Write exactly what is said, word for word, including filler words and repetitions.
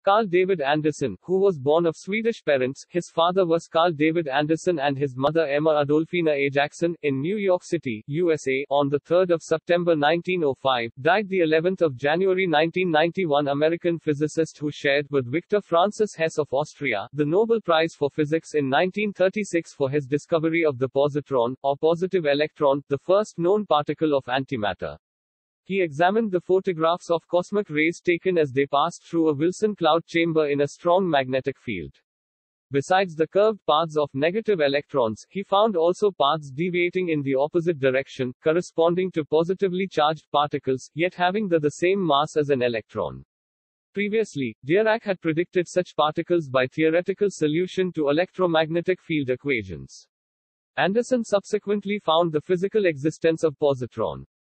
Carl David Anderson, who was born of Swedish parents. His father was Carl David Anderson and his mother Emma Adolfina Ajaxson, in New York City, U S A, on the third of September nineteen oh five, died the eleventh of January nineteen ninety-one. American physicist who shared with Victor Francis Hess of Austria the Nobel Prize for Physics in nineteen thirty-six for his discovery of the positron, or positive electron, the first known particle of antimatter. He examined the photographs of cosmic rays taken as they passed through a Wilson cloud chamber in a strong magnetic field. Besides the curved paths of negative electrons, he found also paths deviating in the opposite direction, corresponding to positively charged particles, yet having the, the same mass as an electron. Previously, Dirac had predicted such particles by theoretical solution to electromagnetic field equations. Anderson subsequently found the physical existence of positron.